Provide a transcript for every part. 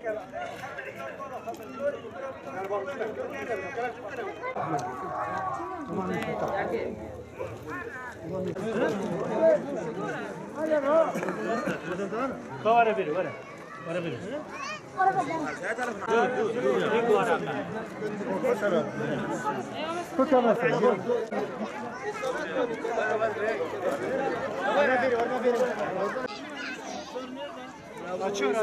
Var biri, var. Var biri. Açıyor.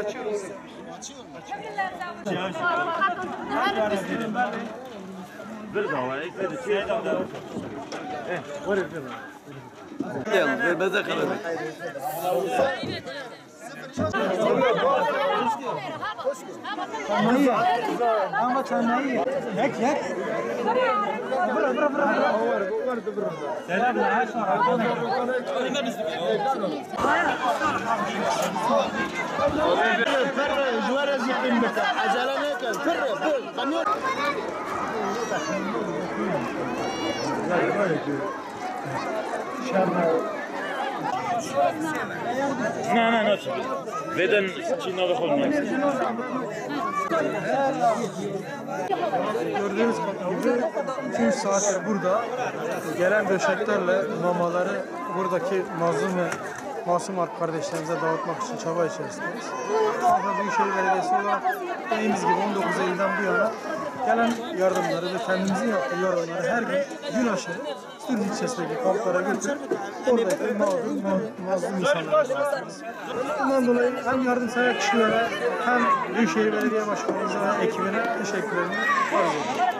Bir daha, bir şey daha. Var bir. Ver meze kalır. Ama çanayı. Yak. Bıra. Selam la No. Veden Çin'e olmuyor. Gördüğünüz gibi 200 saattir burada gelen döşeklerle mamaları buradaki masum kardeşlerimize dağıtmak için çaba içerisindeyiz. Afyon Büyükşehir Belediyesi olarak dediğimiz gibi 19 Eylül'den bu yana gelen yardımları ve kendimizin yaptığı yardımları her gün aşırı Sürüz ilçesindeki kamplara götürüp oradaki mazlum insanlara dağıtıyoruz. Bundan dolayı hem yardımsever kişilere hem Büyükşehir Belediye Başkanımıza ve ekibine teşekkürlerimi arz ediyorum.